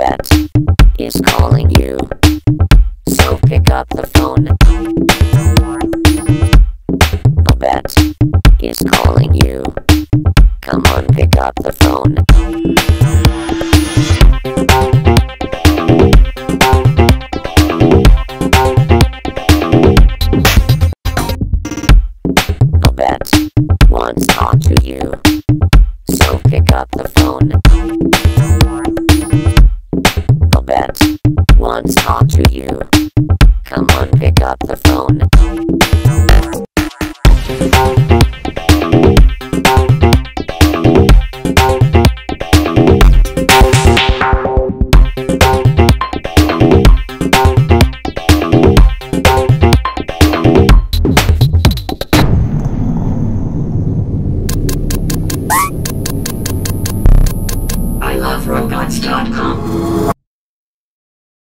Babette is calling you, so pick up the phone. Babette is calling you, come on, pick up the phone. Babette wants to talk to you, so pick up the phone. Babette wants to talk to you, come on, pick up the phone. I love robots.com.